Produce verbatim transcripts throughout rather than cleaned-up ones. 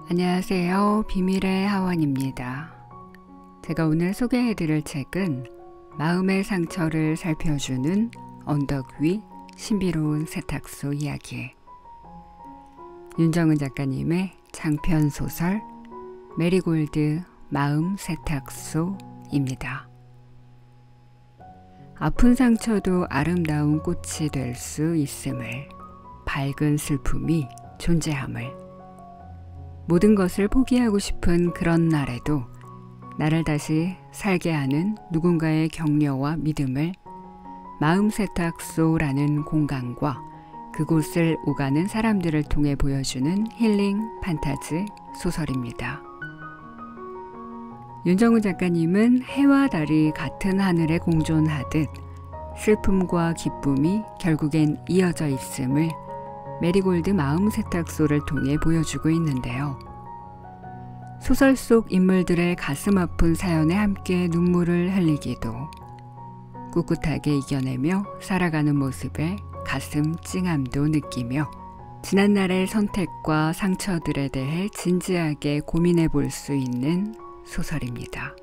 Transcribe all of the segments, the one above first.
안녕하세요. 비밀의 하원입니다. 제가 오늘 소개해드릴 책은 마음의 상처를 살펴주는 언덕 위 신비로운 세탁소 이야기, 윤정은 작가님의 장편 소설 메리골드 마음 세탁소입니다. 아픈 상처도 아름다운 꽃이 될 수 있음을, 밝은 슬픔이 존재함을, 모든 것을 포기하고 싶은 그런 날에도 나를 다시 살게 하는 누군가의 격려와 믿음을 마음 세탁소라는 공간과 그곳을 오가는 사람들을 통해 보여주는 힐링 판타지 소설입니다. 윤정은 작가님은 해와 달이 같은 하늘에 공존하듯 슬픔과 기쁨이 결국엔 이어져 있음을 메리골드 마음 세탁소를 통해 보여주고 있는데요. 소설 속 인물들의 가슴 아픈 사연에 함께 눈물을 흘리기도, 꿋꿋하게 이겨내며 살아가는 모습에 가슴 찡함도 느끼며 지난날의 선택과 상처들에 대해 진지하게 고민해 볼 수 있는 소설입니다.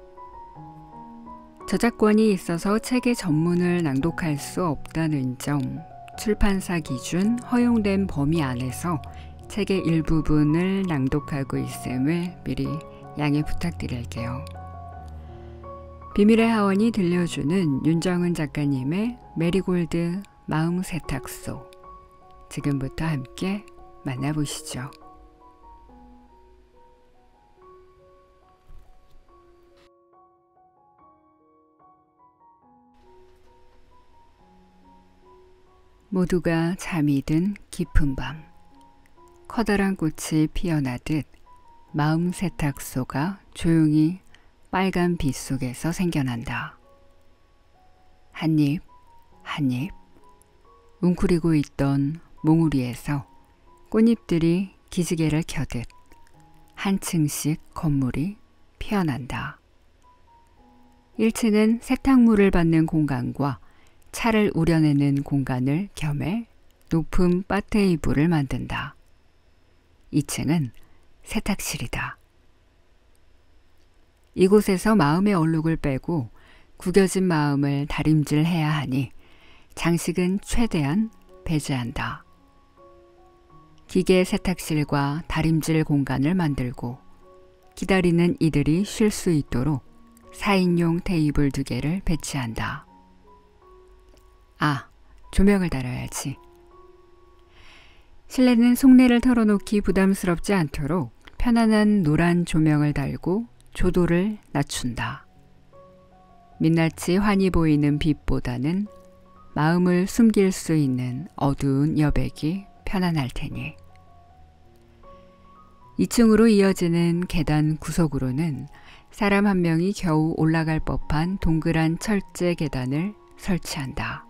저작권이 있어서 책의 전문을 낭독할 수 없다는 점, 출판사 기준 허용된 범위 안에서 책의 일부분을 낭독하고 있음을 미리 양해 부탁드릴게요. 비밀의 하원이 들려주는 윤정은 작가님의 메리골드 마음 세탁소, 지금부터 함께 만나보시죠. 모두가 잠이 든 깊은 밤, 커다란 꽃이 피어나듯 마음 세탁소가 조용히 빨간 빛 속에서 생겨난다. 한 입, 한 입, 웅크리고 있던 몽우리에서 꽃잎들이 기지개를 켜듯 한 층씩 건물이 피어난다. 일 층은 세탁물을 받는 공간과 차를 우려내는 공간을 겸해 높은 바 테이블을 만든다. 이 층은 세탁실이다. 이곳에서 마음의 얼룩을 빼고 구겨진 마음을 다림질해야 하니 장식은 최대한 배제한다. 기계 세탁실과 다림질 공간을 만들고 기다리는 이들이 쉴 수 있도록 사 인용 테이블 두 개를 배치한다. 아, 조명을 달아야지. 실내는 속내를 털어놓기 부담스럽지 않도록 편안한 노란 조명을 달고 조도를 낮춘다. 민낯이 환히 보이는 빛보다는 마음을 숨길 수 있는 어두운 여백이 편안할 테니. 이 층으로 이어지는 계단 구석으로는 사람 한 명이 겨우 올라갈 법한 동그란 철제 계단을 설치한다.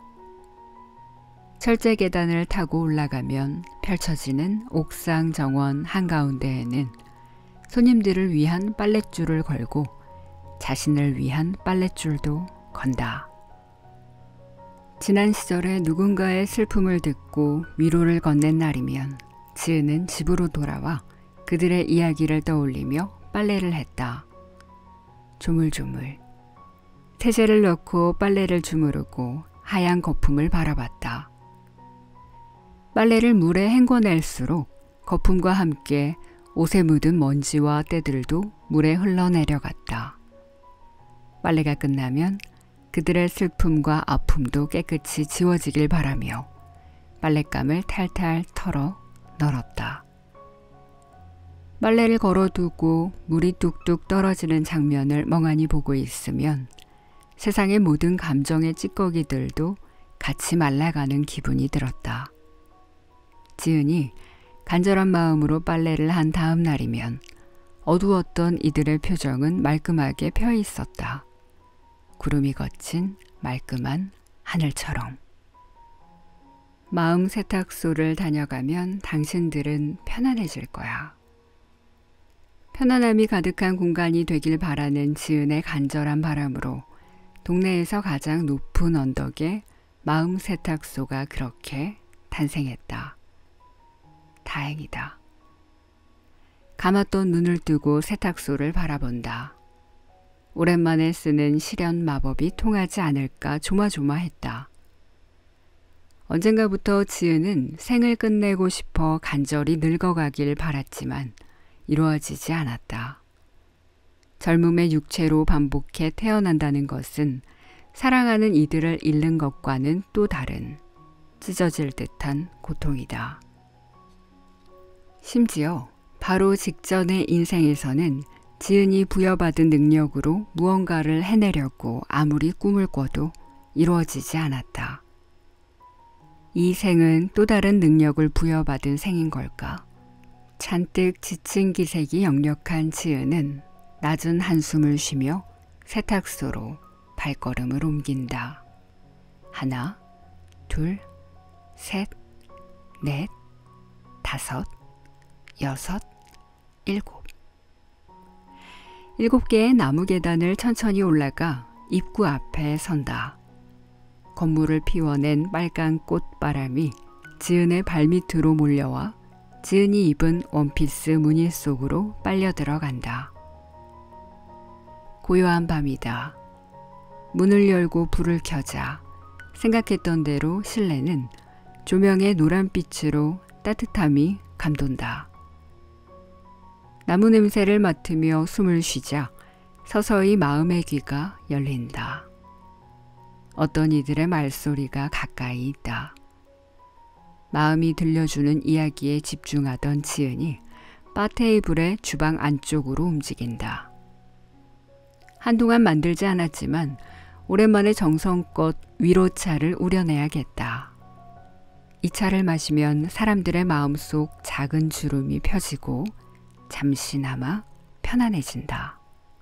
철제 계단을 타고 올라가면 펼쳐지는 옥상 정원 한가운데에는 손님들을 위한 빨랫줄을 걸고 자신을 위한 빨랫줄도 건다. 지난 시절에 누군가의 슬픔을 듣고 위로를 건넨 날이면 지은은 집으로 돌아와 그들의 이야기를 떠올리며 빨래를 했다. 조물조물. 세제를 넣고 빨래를 주무르고 하얀 거품을 바라봤다. 빨래를 물에 헹궈낼수록 거품과 함께 옷에 묻은 먼지와 때들도 물에 흘러내려갔다. 빨래가 끝나면 그들의 슬픔과 아픔도 깨끗이 지워지길 바라며 빨랫감을 탈탈 털어 널었다. 빨래를 걸어두고 물이 뚝뚝 떨어지는 장면을 멍하니 보고 있으면 세상의 모든 감정의 찌꺼기들도 같이 말라가는 기분이 들었다. 지은이 간절한 마음으로 빨래를 한 다음 날이면 어두웠던 이들의 표정은 말끔하게 펴 있었다. 구름이 걷힌 말끔한 하늘처럼. 마음 세탁소를 다녀가면 당신들은 편안해질 거야. 편안함이 가득한 공간이 되길 바라는 지은의 간절한 바람으로 동네에서 가장 높은 언덕에 마음 세탁소가 그렇게 탄생했다. 다행이다. 감았던 눈을 뜨고 세탁소를 바라본다. 오랜만에 쓰는 실현 마법이 통하지 않을까 조마조마했다. 언젠가부터 지은은 생을 끝내고 싶어 간절히 늙어가길 바랐지만 이루어지지 않았다. 젊음의 육체로 반복해 태어난다는 것은 사랑하는 이들을 잃는 것과는 또 다른 찢어질 듯한 고통이다. 심지어 바로 직전의 인생에서는 지은이 부여받은 능력으로 무언가를 해내려고 아무리 꿈을 꿔도 이루어지지 않았다. 이 생은 또 다른 능력을 부여받은 생인 걸까? 잔뜩 지친 기색이 역력한 지은은 낮은 한숨을 쉬며 세탁소로 발걸음을 옮긴다. 하나, 둘, 셋, 넷, 다섯, 여섯, 일곱. 일곱 개의 나무 계단을 천천히 올라가 입구 앞에 선다. 건물을 피워낸 빨간 꽃바람이 지은의 발밑으로 몰려와 지은이 입은 원피스 무늬 속으로 빨려 들어간다. 고요한 밤이다. 문을 열고 불을 켜자 생각했던 대로 실내는 조명의 노란빛으로 따뜻함이 감돈다. 나무 냄새를 맡으며 숨을 쉬자 서서히 마음의 귀가 열린다. 어떤 이들의 말소리가 가까이 있다. 마음이 들려주는 이야기에 집중하던 지은이 바 테이블의 주방 안쪽으로 움직인다. 한동안 만들지 않았지만 오랜만에 정성껏 위로차를 우려내야겠다. 이 차를 마시면 사람들의 마음속 작은 주름이 펴지고 잠시나마 편안해진다.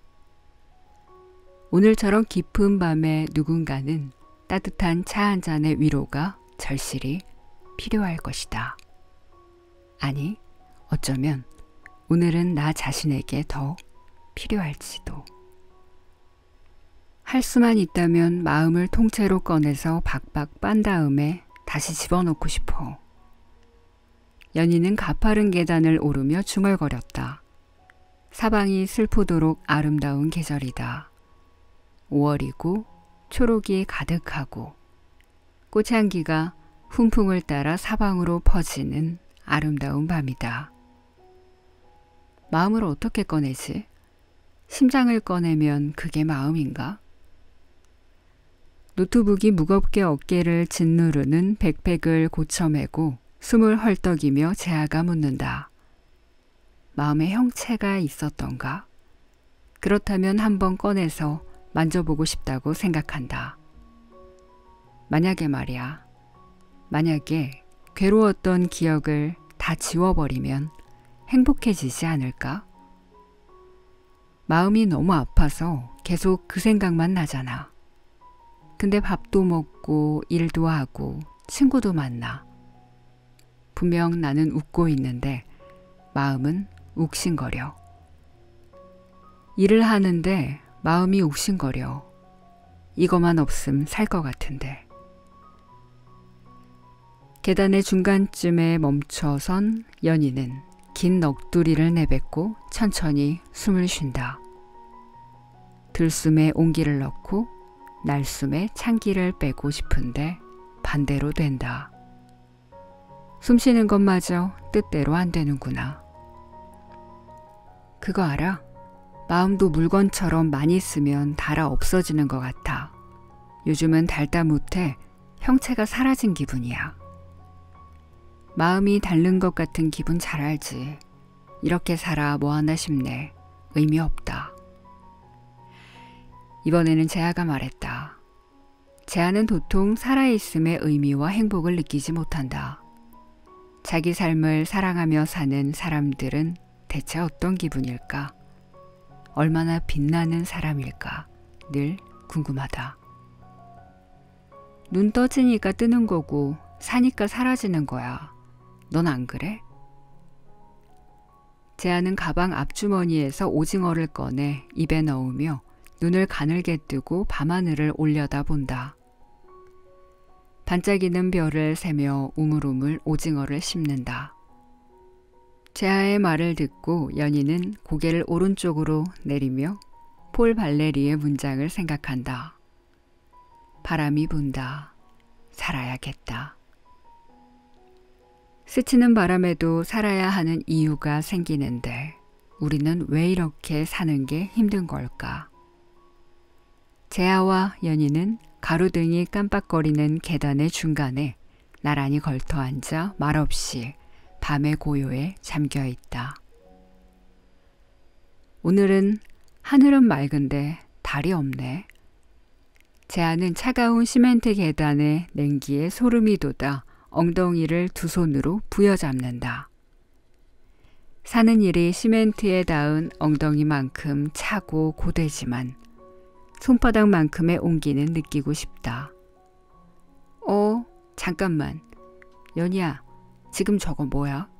오늘처럼 깊은 밤에 누군가는 따뜻한 차 한 잔의 위로가 절실히 필요할 것이다. 아니, 어쩌면 오늘은 나 자신에게 더 필요할지도. 할 수만 있다면 마음을 통째로 꺼내서 박박 빤 다음에 다시 집어넣고 싶어. 연희는 가파른 계단을 오르며 중얼거렸다. 사방이 슬프도록 아름다운 계절이다. 오월이고 초록이 가득하고 꽃향기가 훈풍을 따라 사방으로 퍼지는 아름다운 밤이다. 마음을 어떻게 꺼내지? 심장을 꺼내면 그게 마음인가? 노트북이 무겁게 어깨를 짓누르는 백팩을 고쳐매고 숨을 헐떡이며 재하가 묻는다. 마음에 형체가 있었던가? 그렇다면 한번 꺼내서 만져보고 싶다고 생각한다. 만약에 말이야. 만약에 괴로웠던 기억을 다 지워버리면 행복해지지 않을까? 마음이 너무 아파서 계속 그 생각만 나잖아. 근데 밥도 먹고 일도 하고 친구도 만나. 분명 나는 웃고 있는데 마음은 욱신거려. 일을 하는데 마음이 욱신거려. 이거만 없음 살 것 같은데. 계단의 중간쯤에 멈춰선 연희는 긴 넋두리를 내뱉고 천천히 숨을 쉰다. 들숨에 온기를 넣고 날숨에 찬기를 빼고 싶은데 반대로 된다. 숨쉬는 것마저 뜻대로 안 되는구나. 그거 알아? 마음도 물건처럼 많이 쓰면 닳아 없어지는 것 같아. 요즘은 닳다 못해 형체가 사라진 기분이야. 마음이 닳는 것 같은 기분 잘 알지. 이렇게 살아 뭐하나 싶네. 의미 없다. 이번에는 재하가 말했다. 재하는 도통 살아있음의 의미와 행복을 느끼지 못한다. 자기 삶을 사랑하며 사는 사람들은 대체 어떤 기분일까? 얼마나 빛나는 사람일까? 늘 궁금하다. 눈 떠지니까 뜨는 거고 사니까 사라지는 거야. 넌 안 그래? 재하는 가방 앞주머니에서 오징어를 꺼내 입에 넣으며 눈을 가늘게 뜨고 밤하늘을 올려다 본다. 반짝이는 별을 세며 우물우물 오징어를 씹는다. 재하의 말을 듣고 연희는 고개를 오른쪽으로 내리며 폴 발레리의 문장을 생각한다. 바람이 분다. 살아야겠다. 스치는 바람에도 살아야 하는 이유가 생기는데 우리는 왜 이렇게 사는 게 힘든 걸까? 재하와 연희는 가로등이 깜빡거리는 계단의 중간에 나란히 걸터 앉아 말없이 밤의 고요에 잠겨 있다. 오늘은 하늘은 맑은데 달이 없네. 재하는 차가운 시멘트 계단의 냉기에 소름이 돋아 엉덩이를 두 손으로 부여잡는다. 사는 일이 시멘트에 닿은 엉덩이만큼 차고 고되지만 손바닥만큼의 온기는 느끼고 싶다. 어, 잠깐만. 연희야, 지금 저거 뭐야?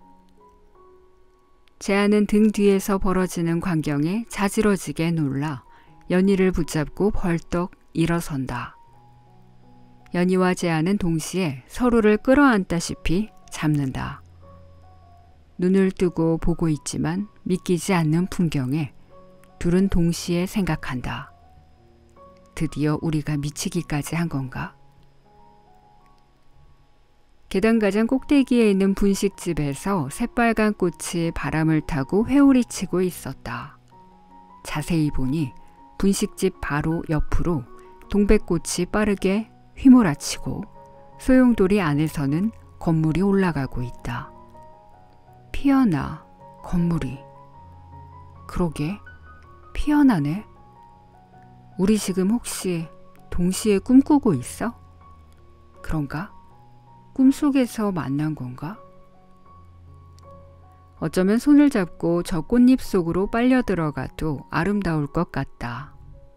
재하는 등 뒤에서 벌어지는 광경에 자지러지게 놀라 연희를 붙잡고 벌떡 일어선다. 연희와 재하는 동시에 서로를 끌어안다시피 잡는다. 눈을 뜨고 보고 있지만 믿기지 않는 풍경에 둘은 동시에 생각한다. 드디어 우리가 미치기까지 한 건가? 계단가장 꼭대기에 있는 분식집에서 새빨간 꽃이 바람을 타고 회오리 치고 있었다. 자세히 보니 분식집 바로 옆으로 동백꽃이 빠르게 휘몰아치고 소용돌이 안에서는 건물이 올라가고 있다. 피어나 건물이. 그러게 피어나네. 우리 지금 혹시 동시에 꿈꾸고 있어? 그런가? 꿈속에서 만난 건가? 어쩌면 손을 잡고 저 꽃잎 속으로 빨려 들어가도 아름다울 것 같다.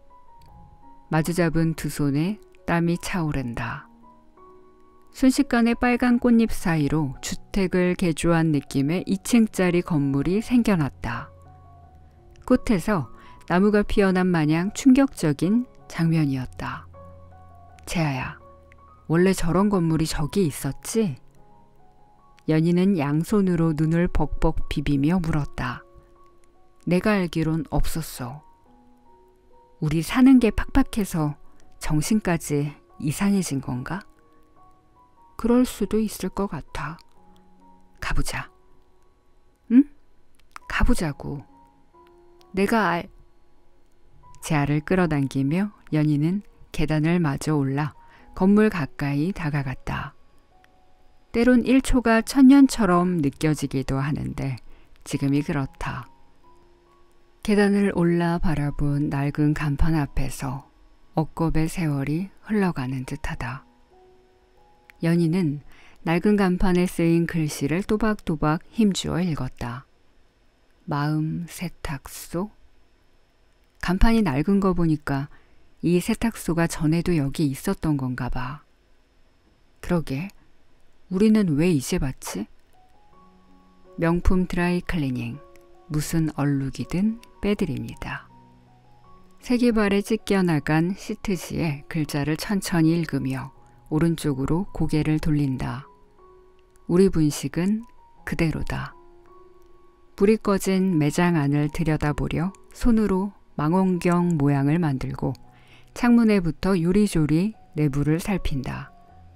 마주잡은 두 손에 땀이 차오른다. 순식간에 빨간 꽃잎 사이로 주택을 개조한 느낌의 이 층짜리 건물이 생겨났다. 꽃에서 나무가 피어난 마냥 충격적인 장면이었다. 재하야, 원래 저런 건물이 저기 있었지? 연희는 양손으로 눈을 벅벅 비비며 물었다. 내가 알기론 없었어. 우리 사는 게 팍팍해서 정신까지 이상해진 건가? 그럴 수도 있을 것 같아. 가보자. 응? 가보자고. 내가 알... 재하를 끌어당기며 연희는 계단을 마저 올라 건물 가까이 다가갔다. 때론 일 초가 천년처럼 느껴지기도 하는데 지금이 그렇다. 계단을 올라 바라본 낡은 간판 앞에서 억겁의 세월이 흘러가는 듯하다. 연희는 낡은 간판에 쓰인 글씨를 또박또박 힘주어 읽었다. 마음 세탁소? 간판이 낡은 거 보니까 이 세탁소가 전에도 여기 있었던 건가 봐. 그러게, 우리는 왜 이제 봤지? 명품 드라이클리닝, 무슨 얼룩이든 빼드립니다. 세기발에 찢겨나간 시트지에 글자를 천천히 읽으며 오른쪽으로 고개를 돌린다. 우리 분식은 그대로다. 불이 꺼진 매장 안을 들여다보려 손으로 망원경 모양을 만들고 창문에 붙어 요리조리 내부를 살핀다.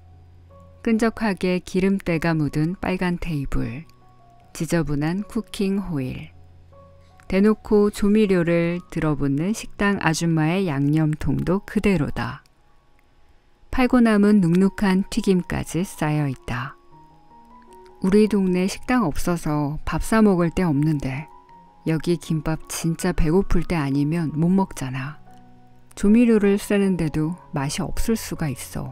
끈적하게 기름때가 묻은 빨간 테이블, 지저분한 쿠킹 호일, 대놓고 조미료를 들어붓는 식당 아줌마의 양념통도 그대로다. 팔고 남은 눅눅한 튀김까지 쌓여 있다. 우리 동네 식당 없어서 밥 사 먹을 데 없는데 여기 김밥 진짜 배고플 때 아니면 못 먹잖아. 조미료를 쓰는데도 맛이 없을 수가 있어.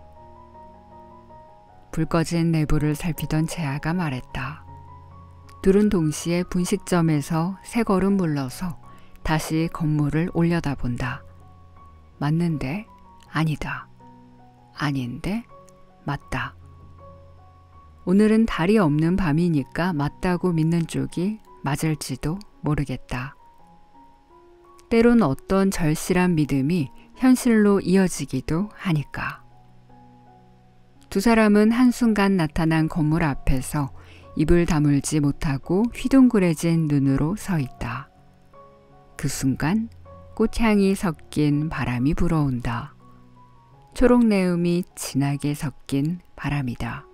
불 꺼진 내부를 살피던 재하가 말했다. 둘은 동시에 분식점에서 세 걸음 물러서 다시 건물을 올려다본다. 맞는데? 아니다. 아닌데? 맞다. 오늘은 달이 없는 밤이니까 맞다고 믿는 쪽이 맞을지도 모르겠다. 때론 어떤 절실한 믿음이 현실로 이어지기도 하니까. 두 사람은 한순간 나타난 건물 앞에서 입을 다물지 못하고 휘둥그레진 눈으로 서 있다. 그 순간 꽃향이 섞인 바람이 불어온다. 초록내음이 진하게 섞인 바람이다.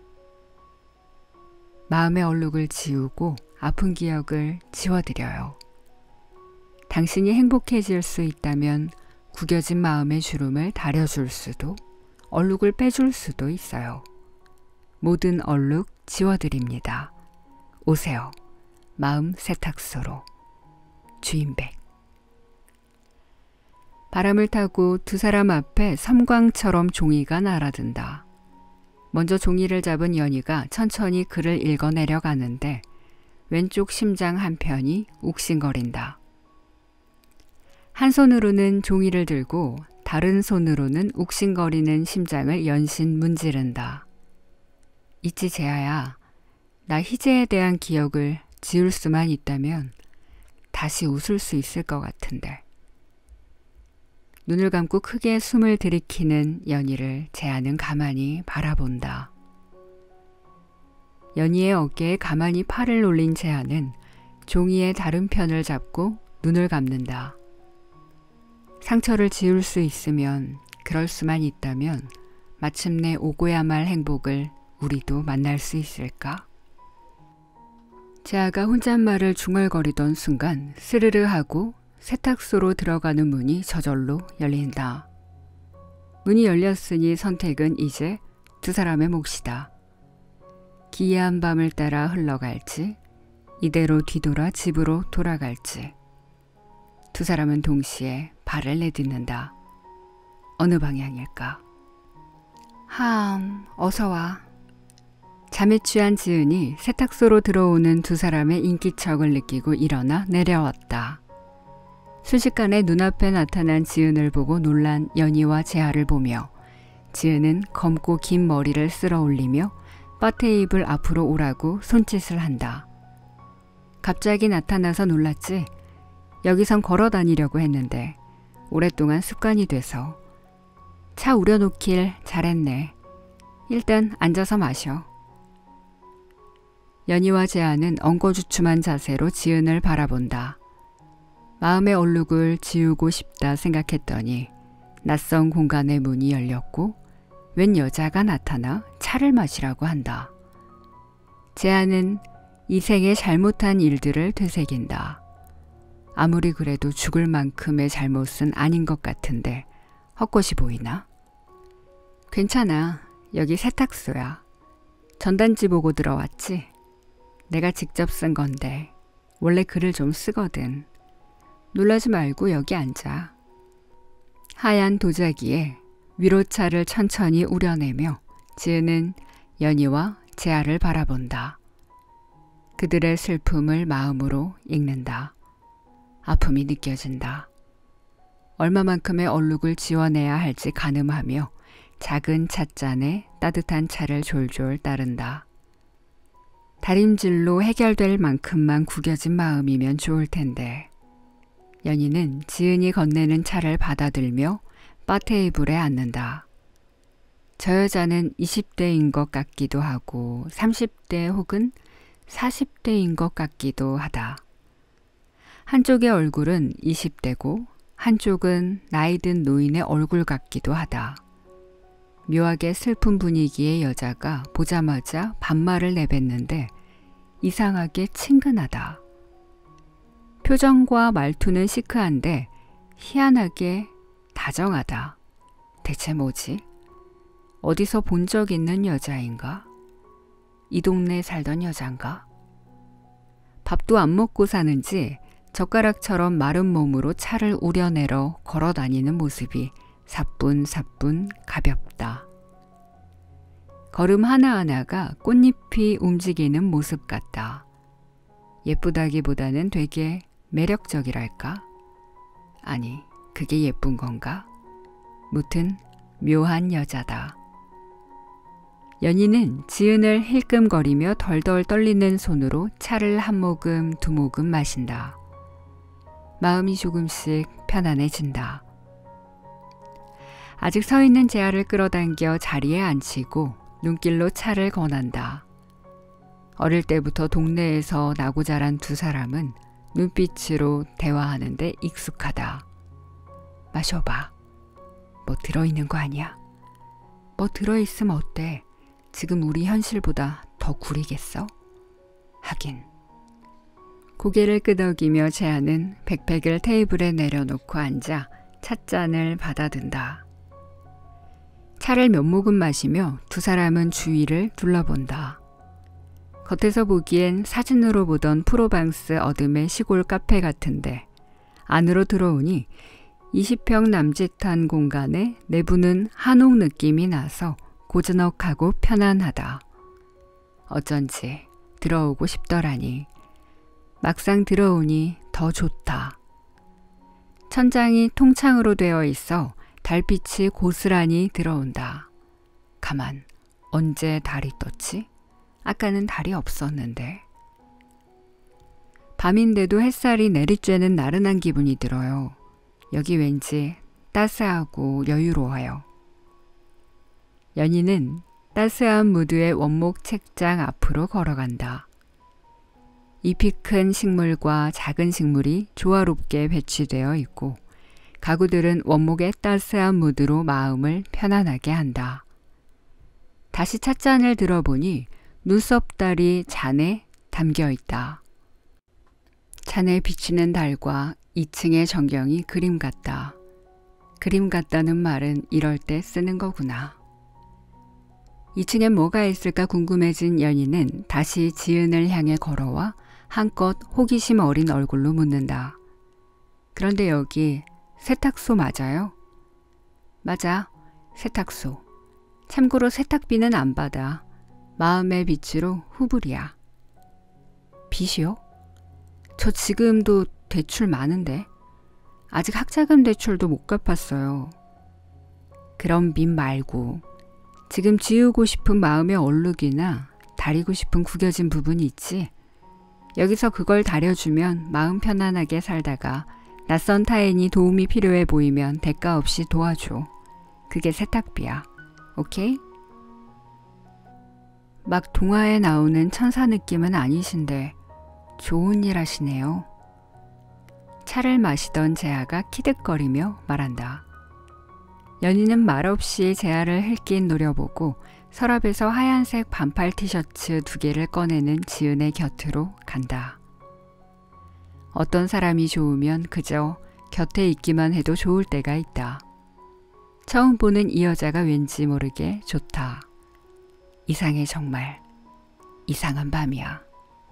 마음의 얼룩을 지우고 아픈 기억을 지워드려요. 당신이 행복해질 수 있다면 구겨진 마음의 주름을 다려줄 수도, 얼룩을 빼줄 수도 있어요. 모든 얼룩 지워드립니다. 오세요. 마음 세탁소로. 주인백. 바람을 타고 두 사람 앞에 섬광처럼 종이가 날아든다. 먼저 종이를 잡은 연희가 천천히 글을 읽어내려 가는데 왼쪽 심장 한편이 욱신거린다. 한 손으로는 종이를 들고 다른 손으로는 욱신거리는 심장을 연신 문지른다. 있지 재아야, 나 희재에 대한 기억을 지울 수만 있다면 다시 웃을 수 있을 것 같은데. 눈을 감고 크게 숨을 들이키는 연희를 재아는 가만히 바라본다. 연희의 어깨에 가만히 팔을 올린 재아는 종이의 다른 편을 잡고 눈을 감는다. 상처를 지울 수 있으면, 그럴 수만 있다면 마침내 오고야 말 행복을 우리도 만날 수 있을까? 재아가 혼잣말을 중얼거리던 순간 스르르 하고 세탁소로 들어가는 문이 저절로 열린다. 문이 열렸으니 선택은 이제 두 사람의 몫이다. 기이한 밤을 따라 흘러갈지, 이대로 뒤돌아 집으로 돌아갈지. 두 사람은 동시에 발을 내딛는다. 어느 방향일까? 함, 어서 와. 잠에 취한 지은이 세탁소로 들어오는 두 사람의 인기척을 느끼고 일어나 내려왔다. 순식간에 눈앞에 나타난 지은을 보고 놀란 연희와 재아를 보며 지은은 검고 긴 머리를 쓸어 올리며 바 테이블 앞으로 오라고 손짓을 한다. 갑자기 나타나서 놀랐지? 여기선 걸어 다니려고 했는데 오랫동안 습관이 돼서. 차 우려놓길 잘했네. 일단 앉아서 마셔. 연희와 재아는 엉거주춤한 자세로 지은을 바라본다. 마음의 얼룩을 지우고 싶다 생각했더니 낯선 공간의 문이 열렸고 웬 여자가 나타나 차를 마시라고 한다. 재아는 이 생에 잘못한 일들을 되새긴다. 아무리 그래도 죽을 만큼의 잘못은 아닌 것 같은데 헛것이 보이나? 괜찮아. 여기 세탁소야. 전단지 보고 들어왔지? 내가 직접 쓴 건데 원래 글을 좀 쓰거든. 놀라지 말고 여기 앉아. 하얀 도자기에 위로차를 천천히 우려내며 지은은 연희와 재아를 바라본다. 그들의 슬픔을 마음으로 읽는다. 아픔이 느껴진다. 얼마만큼의 얼룩을 지워내야 할지 가늠하며 작은 찻잔에 따뜻한 차를 졸졸 따른다. 다림질로 해결될 만큼만 구겨진 마음이면 좋을 텐데. 연희는 지은이 건네는 차를 받아들며 바 테이블에 앉는다. 저 여자는 이십 대인 것 같기도 하고 삼십 대 혹은 사십 대인 것 같기도 하다. 한쪽의 얼굴은 이십 대고 한쪽은 나이 든 노인의 얼굴 같기도 하다. 묘하게 슬픈 분위기의 여자가 보자마자 반말을 내뱉는데 이상하게 친근하다. 표정과 말투는 시크한데 희한하게 다정하다. 대체 뭐지? 어디서 본 적 있는 여자인가? 이 동네에 살던 여잔가? 밥도 안 먹고 사는지 젓가락처럼 마른 몸으로 차를 우려내러 걸어 다니는 모습이 사뿐사뿐 가볍다. 걸음 하나하나가 꽃잎이 움직이는 모습 같다. 예쁘다기보다는 되게 매력적이랄까? 아니, 그게 예쁜 건가? 무튼 묘한 여자다. 연희는 지은을 힐끔거리며 덜덜 떨리는 손으로 차를 한 모금 두 모금 마신다. 마음이 조금씩 편안해진다. 아직 서 있는 재아를 끌어당겨 자리에 앉히고 눈길로 차를 권한다. 어릴 때부터 동네에서 나고 자란 두 사람은 눈빛으로 대화하는데 익숙하다. 마셔봐. 뭐 들어있는 거 아니야? 뭐 들어있으면 어때? 지금 우리 현실보다 더 구리겠어? 하긴. 고개를 끄덕이며 재하는 백팩을 테이블에 내려놓고 앉아 찻잔을 받아든다. 차를 몇 모금 마시며 두 사람은 주위를 둘러본다. 겉에서 보기엔 사진으로 보던 프로방스 어둠의 시골 카페 같은데 안으로 들어오니 이십 평 남짓한 공간에 내부는 한옥 느낌이 나서 고즈넉하고 편안하다. 어쩐지 들어오고 싶더라니. 막상 들어오니 더 좋다. 천장이 통창으로 되어 있어 달빛이 고스란히 들어온다. 가만, 언제 달이 떴지? 아까는 달이 없었는데. 밤인데도 햇살이 내리쬐는 나른한 기분이 들어요. 여기 왠지 따스하고 여유로워요. 연희는 따스한 무드의 원목 책장 앞으로 걸어간다. 잎이 큰 식물과 작은 식물이 조화롭게 배치되어 있고 가구들은 원목의 따스한 무드로 마음을 편안하게 한다. 다시 찻잔을 들어보니 눈썹달이 잔에 담겨 있다. 잔에 비치는 달과 이 층의 전경이 그림 같다. 그림 같다는 말은 이럴 때 쓰는 거구나. 이 층엔 뭐가 있을까 궁금해진 연희는 다시 지은을 향해 걸어와 한껏 호기심 어린 얼굴로 묻는다. 그런데 여기 세탁소 맞아요? 맞아, 세탁소. 참고로 세탁비는 안 받아. 마음의 빚으로 후불이야. 빚이요? 저 지금도 대출 많은데. 아직 학자금 대출도 못 갚았어요. 그럼 빚 말고 지금 지우고 싶은 마음의 얼룩이나 다리고 싶은 구겨진 부분이 있지? 여기서 그걸 다려주면 마음 편안하게 살다가 낯선 타인이 도움이 필요해 보이면 대가 없이 도와줘. 그게 세탁비야. 오케이? 막 동화에 나오는 천사 느낌은 아니신데 좋은 일 하시네요. 차를 마시던 재하가 키득거리며 말한다. 연희는 말없이 재하를 흘긴 노려보고 서랍에서 하얀색 반팔 티셔츠 두 개를 꺼내는 지은의 곁으로 간다. 어떤 사람이 좋으면 그저 곁에 있기만 해도 좋을 때가 있다. 처음 보는 이 여자가 왠지 모르게 좋다. 이상해 정말. 이상한 밤이야.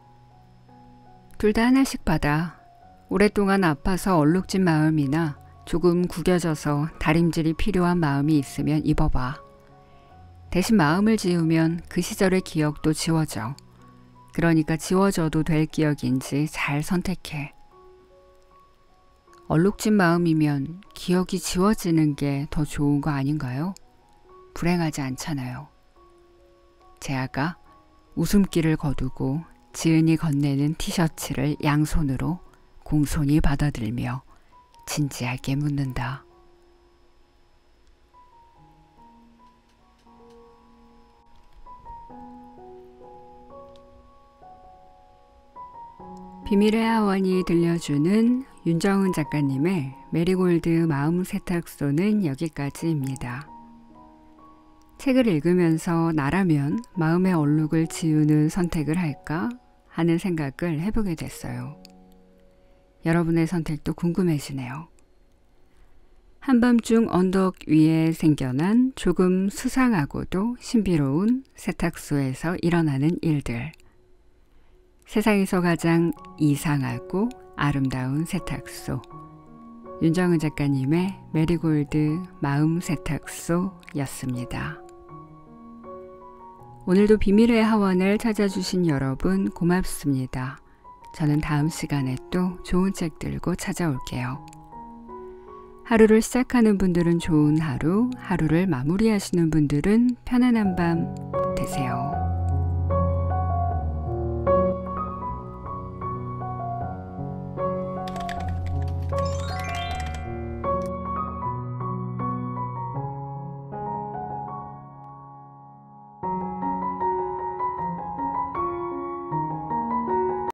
둘 다 하나씩 받아. 오랫동안 아파서 얼룩진 마음이나 조금 구겨져서 다림질이 필요한 마음이 있으면 입어봐. 대신 마음을 지우면 그 시절의 기억도 지워져. 그러니까 지워져도 될 기억인지 잘 선택해. 얼룩진 마음이면 기억이 지워지는 게 더 좋은 거 아닌가요? 불행하지 않잖아요. 재하가 웃음기를 거두고 지은이 건네는 티셔츠를 양손으로 공손히 받아들며 진지하게 묻는다. 비밀의 하원이 들려주는 윤정은 작가님의 메리골드 마음 세탁소는 여기까지입니다. 책을 읽으면서 나라면 마음의 얼룩을 지우는 선택을 할까 하는 생각을 해보게 됐어요. 여러분의 선택도 궁금해지네요. 한밤중 언덕 위에 생겨난 조금 수상하고도 신비로운 세탁소에서 일어나는 일들. 세상에서 가장 이상하고 아름다운 세탁소. 윤정은 작가님의 메리골드 마음 세탁소였습니다. 오늘도 비밀의 하원을 찾아주신 여러분 고맙습니다. 저는 다음 시간에 또 좋은 책 들고 찾아올게요. 하루를 시작하는 분들은 좋은 하루, 하루를 마무리하시는 분들은 편안한 밤 되세요.